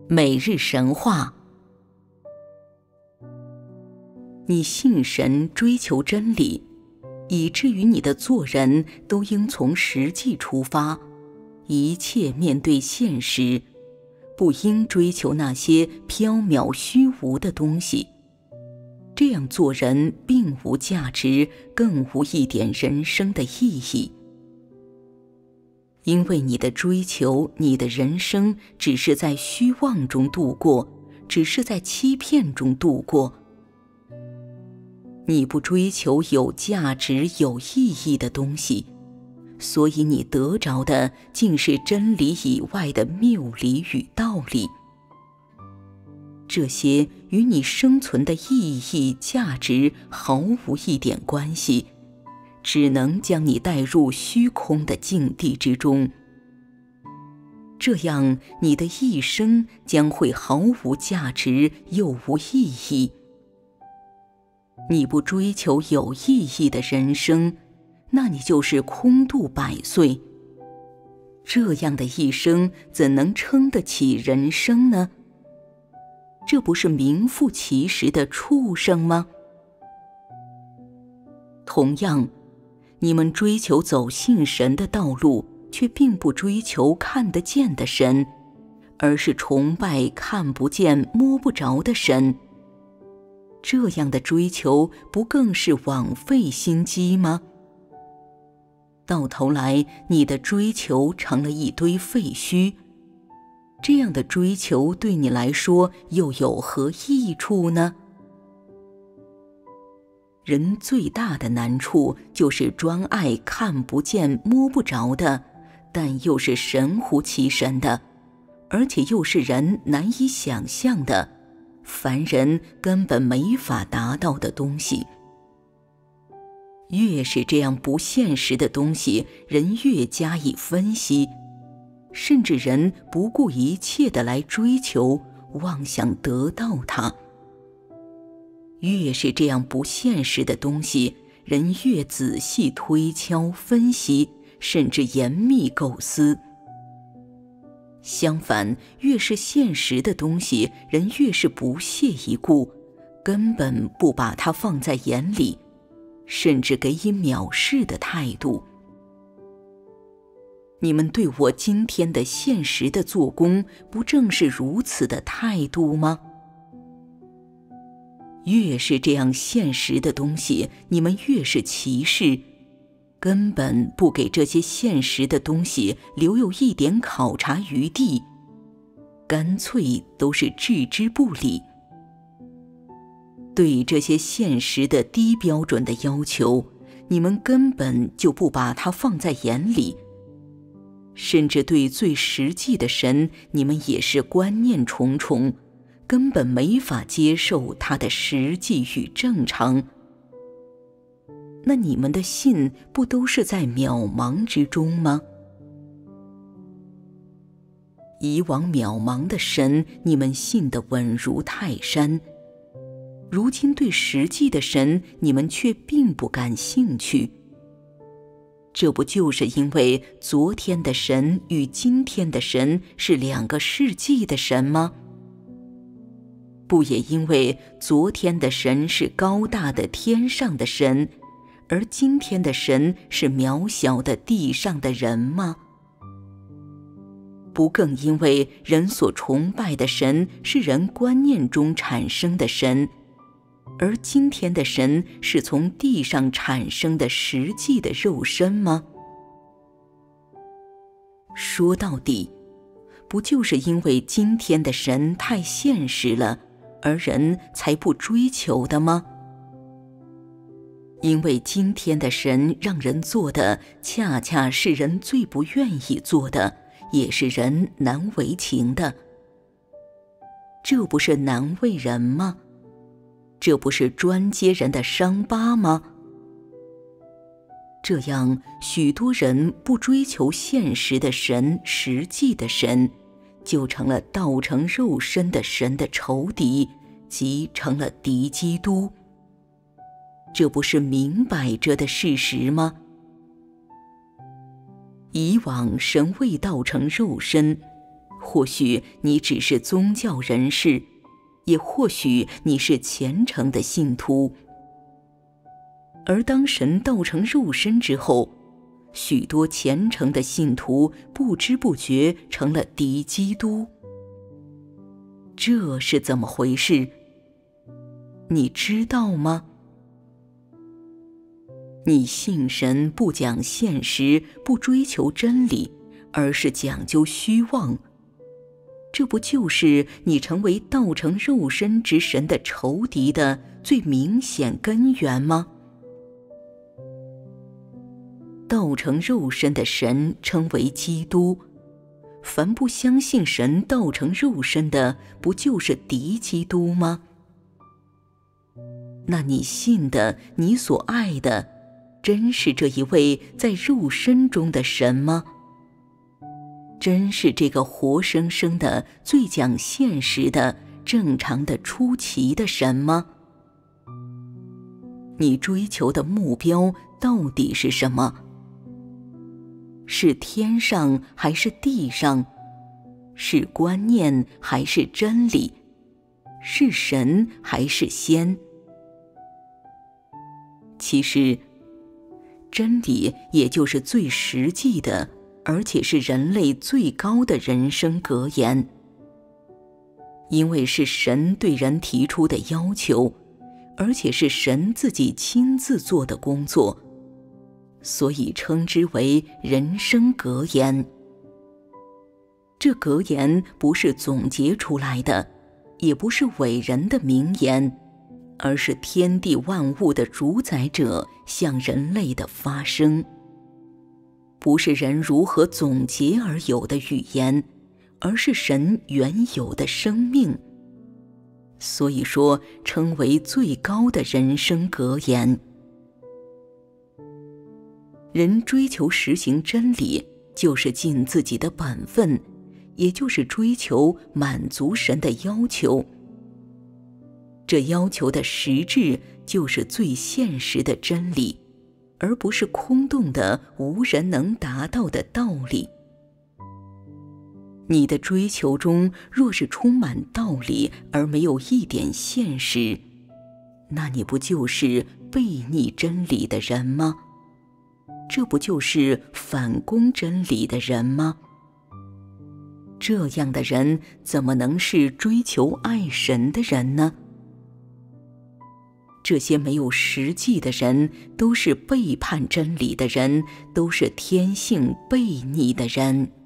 每日神话。你信神，追求真理，以至于你的做人都应从实际出发，一切面对现实，不应追求那些缥缈虚无的东西。这样做人并无价值，更无一点人生的意义。因为你的追求，你的人生只是在虚妄中度过，只是在欺骗中度过。你不追求有价值有意义的东西，所以你得着的竟是真理以外的谬理与道理。这些与你生存的意义价值毫无一点关系，只能将你带入虚空的境地之中。这样你的一生将会毫无价值又无意义。你不追求有意义的人生，那你就是空度百岁。这样的一生怎能称得起人生呢？这不是名副其实的畜生吗？同样，你们追求走信神的道路，却并不追求看得见的神，而是崇拜看不见摸不着的神。这样的追求不更是枉费心机吗？到头来，你的追求成了一堆废墟。这样的追求对你来说又有何益处呢？人最大的难处就是专爱看不见摸不着的，但又是神乎其神的，而且又是人难以想象的，凡人根本没法达到的东西。越是这样不现实的东西，人越加以分析，甚至人不顾一切地来追求，妄想得到它。越是这样不现实的东西，人越仔细推敲分析，甚至严密构思。相反，越是现实的东西，人越是不屑一顾，根本不把它放在眼里，甚至给以藐视的态度。你们对我今天的现实的做工，不正是如此的态度吗？越是这样现实的东西，你们越是歧视，根本不给这些现实的东西留有一点考察余地，干脆都是置之不理。对这些现实的低标准的要求，你们根本就不把它放在眼里，甚至对最实际的神，你们也是观念重重，根本没法接受它的实际与正常。那你们的信不都是在渺茫之中吗？以往渺茫的神，你们信得稳如泰山，如今对实际的神，你们却并不感兴趣。这不就是因为昨天的神与今天的神是两个世纪的神吗？不也因为昨天的神是高大的天上的神，而今天的神是渺小的地上的人吗？不更因为人所崇拜的神是人观念中产生的神，而今天的神是从地上产生的实际的肉身吗？说到底，不就是因为今天的神太现实了，而人才不追求的吗？因为今天的神让人做的，恰恰是人最不愿意做的，也是人难为情的。这不是难为人吗？这不是专揭人的伤疤吗？这样，许多人不追求现实的神，实际的神，就成了道成肉身的神的仇敌，即成了敌基督。这不是明摆着的事实吗？以往神未道成肉身， 或许你只是宗教人士，也或许你是虔诚的信徒。而当神道成肉身之后，许多虔诚的信徒不知不觉成了敌基督。这是怎么回事？你知道吗？你信神不讲现实，不追求真理，而是讲究虚妄，这不就是你成为道成肉身之神的仇敌的最明显根源吗？道成肉身的神称为基督，凡不相信神道成肉身的，不就是敌基督吗？那你信的，你所爱的，真是这一位在肉身中的神吗？真是这个活生生的、最讲现实的、正常的、出奇的神吗？你追求的目标到底是什么？是天上还是地上？是观念还是真理？是神还是仙？其实，真理也就是最实际的，而且是人类最高的人生格言。因为是神对人提出的要求，而且是神自己亲自做的工作，所以称之为人生格言。这格言不是总结出来的，也不是伟人的名言，而是天地万物的主宰者向人类的发声，不是人如何总结而有的语言，而是神原有的生命。所以说，称为最高的人生格言。人追求实行真理，就是尽自己的本分，也就是追求满足神的要求。这要求的实质就是最现实的真理，而不是空洞的无人能达到的道理。你的追求中若是充满道理而没有一点现实，那你不就是悖逆真理的人吗？这不就是反攻真理的人吗？这样的人怎么能是追求爱神的人呢？这些没有实际的人，都是背叛真理的人，都是天性悖逆的人。